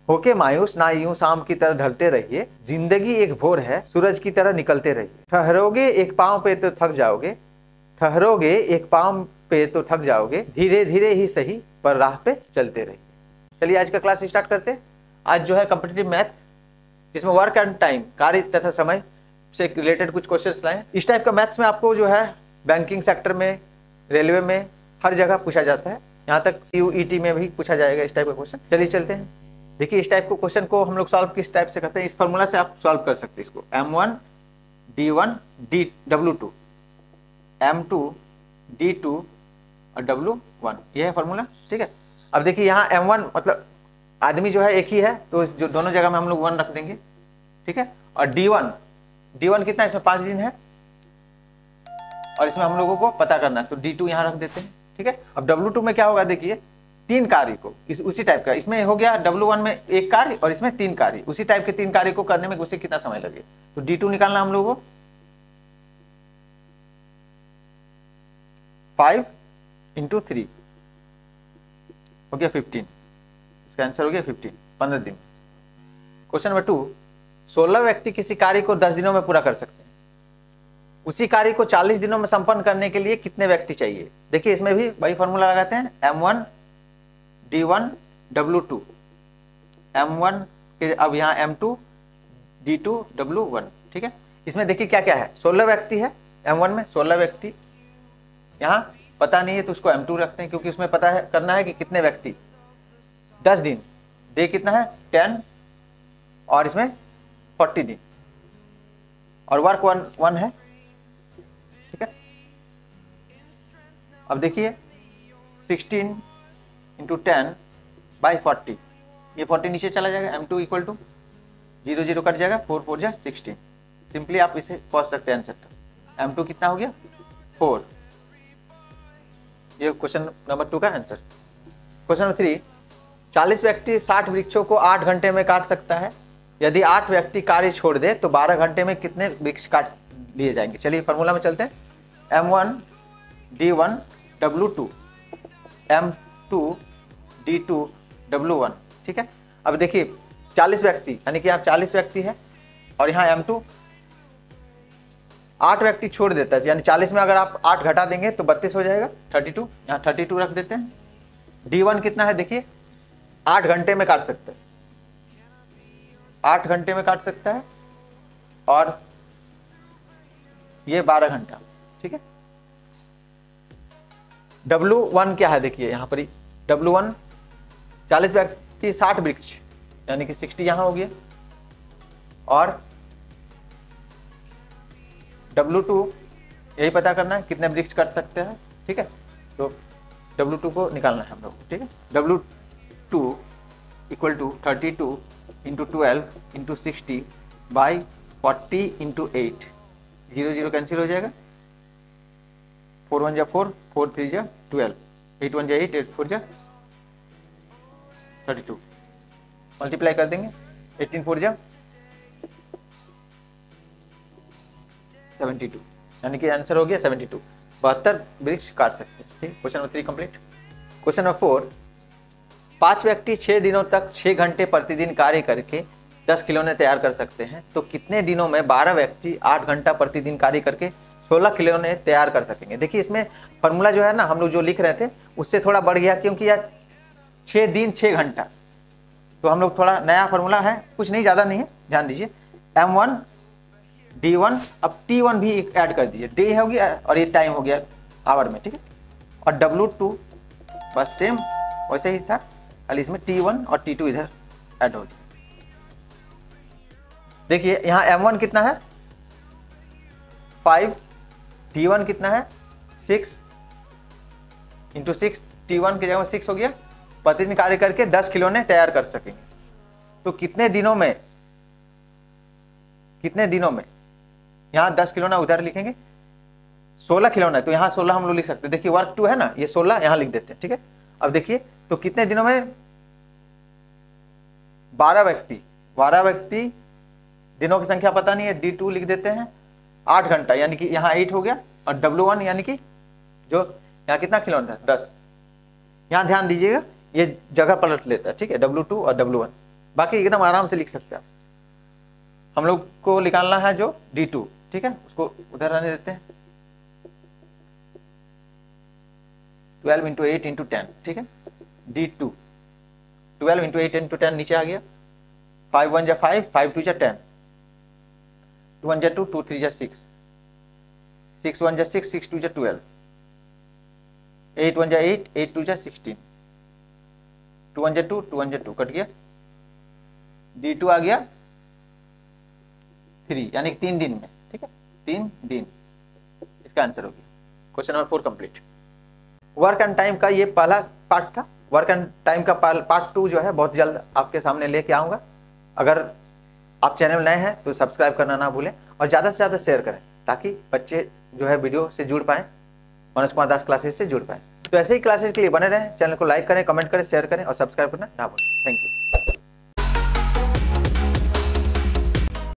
होके मायूस ना यूं शाम की तरह ढलते रहिए, जिंदगी एक भोर है सूरज की तरह निकलते रहिए। ठहरोगे एक पांव पे तो थक जाओगे, ठहरोगे एक पांव पे तो थक जाओगे, धीरे धीरे ही सही पर राह पे चलते रहिए। चलिए आज का क्लास स्टार्ट करते हैं। आज जो है कॉम्पिटिटिव मैथ, जिसमें वर्क एंड टाइम, कार्य तथा समय से रिलेटेड कुछ क्वेश्चंस लाए। इस टाइप का मैथ्स में आपको जो है बैंकिंग सेक्टर में, रेलवे में, हर जगह पूछा जाता है। यहाँ तक CUET में भी पूछा जाएगा इस टाइप का क्वेश्चन। चलिए चलते हैं। देखिए इस टाइप को क्वेश्चन को हम लोग सॉल्व किस टाइप से करते हैं, इस फॉर्मूला से आप सॉल्व कर सकते हैं इसको। M1 D1 W2, M2 D2 और W1, ये है फॉर्मूला। ठीक है, अब देखिए यहाँ M1 मतलब आदमी जो है एक ही है, तो इस जो दोनों जगह में हम लोग 1 रख देंगे। ठीक है, और D1 कितना है, इसमें 5 दिन है और इसमें हम लोगों को पता करना है, तो D2 यहाँ रख देते हैं। ठीक है, अब W2 में क्या होगा, देखिए 3 कार्य को उसी टाइप का, इसमें हो गया W1 में 1 कार्य और इसमें 3 कार्य, उसी टाइप के 3 कार्य को करने में उसे कितना समय लगे, तो D2 निकालना हम लोगों को 5 × 3 हो गया 15, इसका आंसर हो गया 15 दिन। क्वेश्चन नंबर 2, 16 व्यक्ति किसी कार्य को 10 दिनों में पूरा कर सकते हैं, उसी कार्य को 40 दिनों में संपन्न करने के लिए कितने व्यक्ति चाहिए। देखिए इसमें भी वही फॉर्मूला लगाते हैं, M1 D1 W2, M1 के अब यहाँ M2 D2 W1। ठीक है, इसमें देखिए क्या क्या है, 16 व्यक्ति है M1 में, 16 व्यक्ति, यहाँ पता नहीं है तो उसको M2 रखते हैं, क्योंकि उसमें पता है करना है कि कितने व्यक्ति 10 दिन, डे कितना है 10 और इसमें 40 दिन, और वर्क 1 है। ठीक है, अब देखिए 16 × 10/40, ये 40 नीचे चला जाएगा, M2 = 0 0 कट जाएगा, 4 4 जा 16। सिंपली आप इसे पहुंच सकते हैं आंसर तक। M2 कितना हो गया 4, ये क्वेश्चन नंबर 2 का आंसर। क्वेश्चन नंबर 3, 40 व्यक्ति 60 वृक्षों को 8 घंटे में काट सकता है, यदि 8 व्यक्ति कार्य छोड़ दे तो 12 घंटे में कितने वृक्ष काट लिए जाएंगे। चलिए फॉर्मूला में चलते हैं, M1 D1 W2, M2 D2 W1। ठीक है, अब देखिए 40 व्यक्ति यानी कि आप 40 व्यक्ति है और यहाँ M2 8 व्यक्ति छोड़ देता है, यानी 40 में अगर आप 8 घटा देंगे तो 32 हो जाएगा, 32, यहाँ 32 रख देते हैं। D1 कितना है, देखिए 8 घंटे में काट सकते हैं, 8 घंटे में काट सकता है और ये 12 घंटा। ठीक है, W1 क्या है, देखिए यहाँ पर W1 40 व्यक्ति 60 वृक्ष यानी कि 60 यहाँ हो गया, और W2 यही पता करना है कितने वृक्ष काट सकते हैं। ठीक है, तो W2 को निकालना है हम लोग। ठीक है, W2 = 32 × 12 × 60/40 × 8, 0 0 कैंसिल हो जाएगा, 4 1 जा 4, 4 3 जा 12, 8 1 जा 8, 8 4 जा 32, मल्टीप्लाई कर देंगे, 18 4 जा 72, यानी कि आंसर हो गया 72, 72 वृक्ष काट सकते हैं। ठीक, question number 3 complete. Question number 4, 5 व्यक्ति 6 दिनों तक 6 घंटे प्रतिदिन कार्य करके 10 खिलौने तैयार कर सकते हैं, तो कितने दिनों में 12 व्यक्ति 8 घंटा प्रतिदिन कार्य करके 16 खिलौने तैयार कर सकेंगे। देखिए इसमें फॉर्मूला जो है ना, हम लोग जो लिख रहे थे उससे थोड़ा बढ़ गया, क्योंकि यार 6 दिन 6 घंटा, तो हम लोग थोड़ा नया फॉर्मूला है, कुछ नहीं, ज़्यादा नहीं है, ध्यान दीजिए। M1 D1, अब T1 भी ऐड कर दीजिए, डे हो गया और ये टाइम हो गया आवर में। ठीक है, और W2 बस सेम वैसे ही था, खाली इसमें T1 और T2 इधर ऐड हो गया। देखिए यहाँ M1 कितना है 5, T1 कितना है 6 × 6, T1 की जगह 6 हो गया, प्रतिदिन कार्य करके 10 खिलौने तैयार कर सकेंगे, तो कितने दिनों में, यहाँ 10 खिलौना उधर लिखेंगे, 16 खिलौना है तो यहाँ 16 हम लोग लिख सकते हैं। देखिए वर्क 2 है ना, ये 16 यहाँ लिख देते हैं। ठीक है, अब देखिए तो कितने दिनों में 12 व्यक्ति, दिनों की संख्या पता नहीं है, D2 लिख देते हैं, 8 घंटा यानी कि यहाँ 8 हो गया, और W1 यानी कि जो यहाँ कितना खिलौना है 10। यहाँ ध्यान दीजिएगा ये जगह पलट लेता है। ठीक है, W2 और W1 बाकी एकदम आराम से लिख सकते हैं आप। हम लोग को निकालना है जो D2, ठीक है, उसको उधर रहने देते हैं। 12 × 8 × 10, ठीक है, D2 12 × 8 × 10 नीचे आ गया। 5 1 = 5, 5 2 = 10, 2 1 = 2, 2 3 = 6, 6 1 = 6, 6 2 = 12, 8 1 = 8, 8 2 = 16, 2 1 = 2, 2 1 = 2, कट गया। D2 आ गया 3, यानी कि 3 दिन में, ठीक है, 3 दिन इसका आंसर हो गया। Question number 4 complete. Work and time का ये पहला पार्ट था। वर्क एंड टाइम का पार्ट 2 जो है बहुत जल्द आपके सामने लेके आऊँगा। अगर आप चैनल नए हैं तो सब्सक्राइब करना ना भूलें और ज़्यादा से ज़्यादा शेयर करें ताकि बच्चे जो है वीडियो से जुड़ पाएँ, मनोज कुमार दास क्लासेस से जुड़ पाएँ। तो ऐसे ही क्लासेस के लिए बने रहें। चैनल को लाइक करें, कमेंट करें, शेयर करें और सब्सक्राइब करना ना भूलें। Thank you.